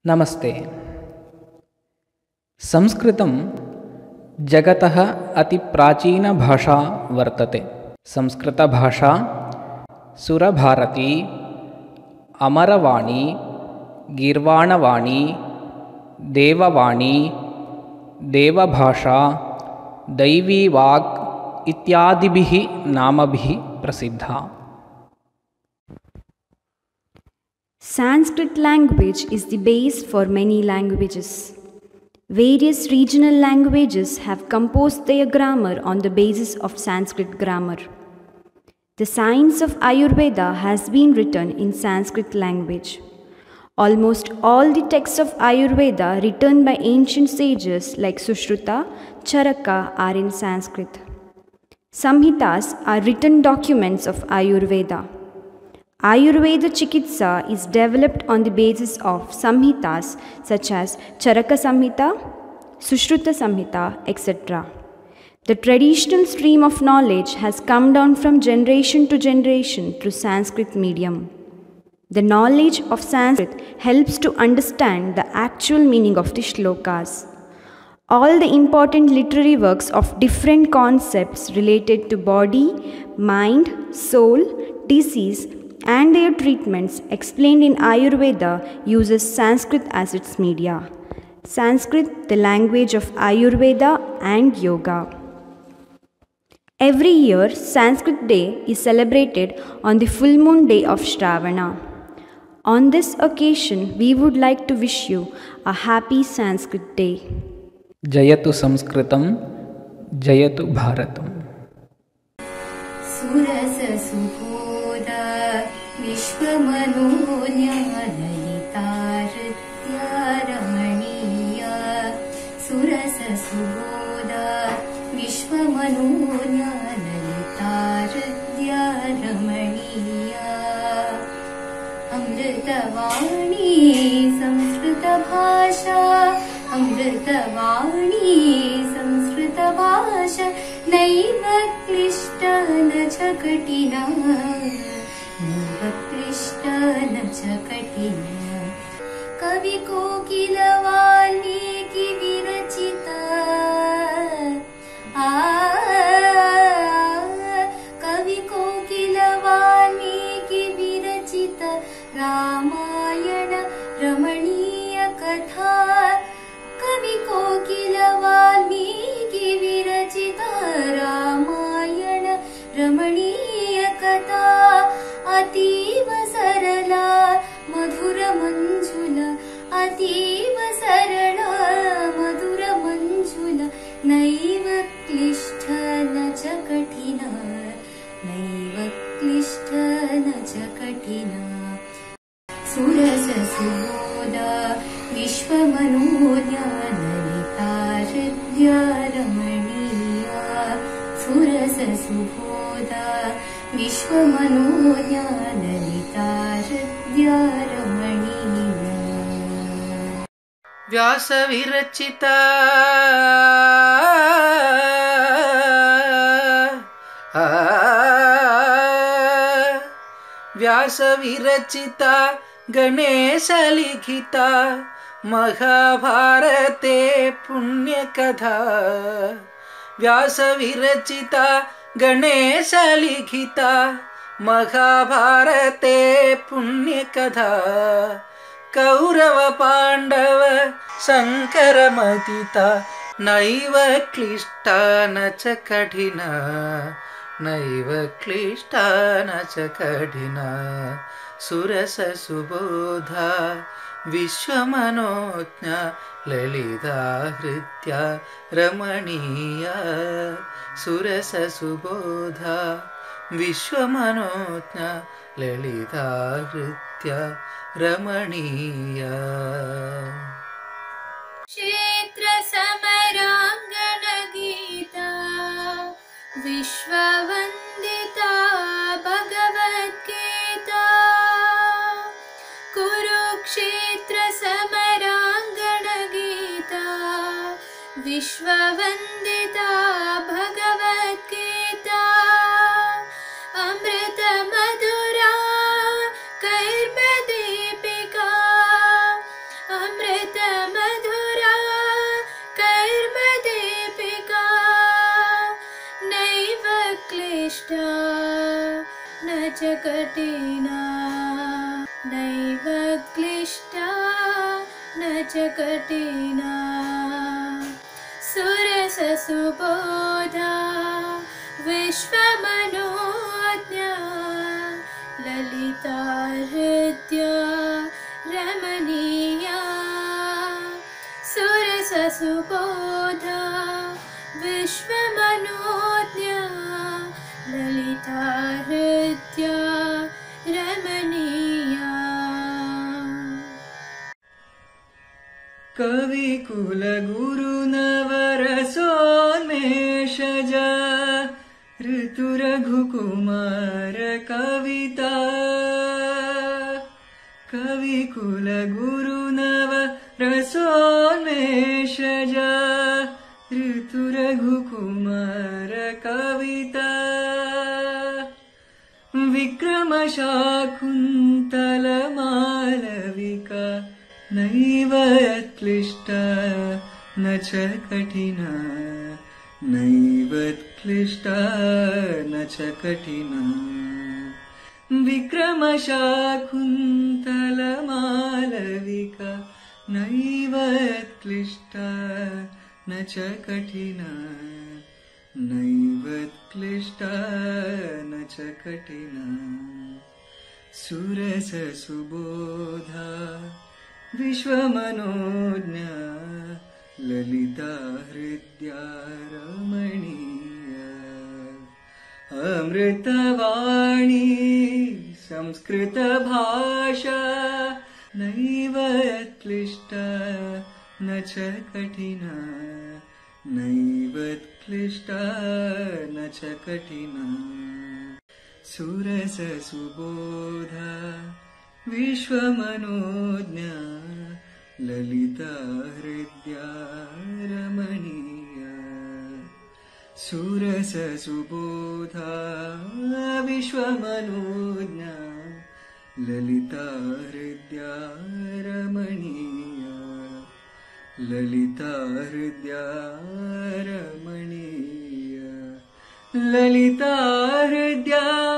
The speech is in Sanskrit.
नमस्ते। संस्कृतं जगतः अतिप्राचीनभाषा वर्तते। संस्कृतभाषा सुरभारती, अमरवाणी, गीर्वाणवाणी, देववाणी, देवभाषा, दैवीवाक् इत्यादिभिः नामभिः प्रसिद्धा। Sanskrit language is the base for many languages. Various regional languages have composed their grammar on the basis of Sanskrit grammar. The science of Ayurveda has been written in Sanskrit language. Almost all the texts of Ayurveda written by ancient sages like Sushruta, Charaka are in Sanskrit. Samhitas are written documents of Ayurveda. Ayurveda Chikitsa is developed on the basis of Samhitas such as Charaka Samhita, Sushruta Samhita, etc. The traditional stream of knowledge has come down from generation to generation through Sanskrit medium. The knowledge of Sanskrit helps to understand the actual meaning of the shlokas. All the important literary works of different concepts related to body, mind, soul, disease, and their treatments explained in Ayurveda uses Sanskrit as its media. Sanskrit, the language of Ayurveda and yoga. Every year, Sanskrit Day is celebrated on the full moon day of Shravana. On this occasion, we would like to wish you a happy Sanskrit Day. जयतु संस्कृतं, जयतु भारतम्। विश्वमनोन्यललितारत्यारमणीया सुरससुबोधा विश्वमनोन्यललितारत्यारमणीया अमृतवाणी संस्कृतभाषा अमृतवाणी संस्कृतभाषा नैव क्लिष्टा न च कठिना क्लिष्टा न च कठिना कवि कोकिल वाल्मीकि विरचिता कवि कोकिल वाल्मीकि विरचिता रामायण रमणीय कथा कवि कोकिल वाल्मीकि विरचिता रामायण रमणीय कथा अतीव सरला मधुर मंजुला अतीव सरला मधुर मंजुला नैव क्लिष्ट न च कठिना नैव क्लिष्ट न च कठिना सुरससुबोधा विश्वमनोन्यललितारत्या रमणीया सुरससुबोधा विश्वमनोन्यललितारत्या रमणीया व्यासविरचिता व्यासविरचिता गणेशलिखिता महाभारते पुण्यकथा व्यासविरचिता गणेशलिखिता महाभारते पुण्यकथा कौरव पाण्डव संकरमथिता नैव क्लिष्टा न च कठिना नैव क्लिष्टा न च कठिना सुरससुबोधा विश्वमनोज्ञा ललिता हृत्या रमणीया सुरससुबोधा विश्वमनोज्ञा ललिता हृत्या रमणीया क्षेत्र समरांगण गीता विश्ववंदिता भगवद्गीता कुरुक्षेत्र समरांगण गीता विश्ववंदिता भगवद्गीता अमृत मधुरा कैर्मदीपिका अमृत च कठिना नैव क्लिष्टा न च कठिना सुरससुबोधा विश्वमनोज्ञा ललिता हृद्या रमणीया सुरससुबोधा विश्वमनोज्ञा ललिता हृद्या रमणीया कविकुलगुरुनवरसोन्मेषजा ऋतुरघुकुमार कविता कविकुलगुरुनवरसोन्मेषजा ऋतुरघुकुमार कविता विक्रमशाकुन्तलमालविका नैव क्लिष्टा न च कठिना नैव क्लिष्टा न च कठिना विक्रमशाकुन्तलमालविका नैव क्लिष्टा न च कठिना नैव क्लिष्टा न च कठिना सुरससुबोधा विश्वमनोज्ञा ललिता हृद्या रमणीया अमृतवाणी संस्कृतभाषा नैव क्लिष्टा न च कठिना नैव क्लिष्टा न च कठिना सुरससुबोधा विश्वमनोज्ञा ललिता हृद्या रमणीया सुरससुबोधा विश्वमनोज्ञा ललिता हृद्या रमणीया ललिता हृद्या रमणीया ललिता हृद्या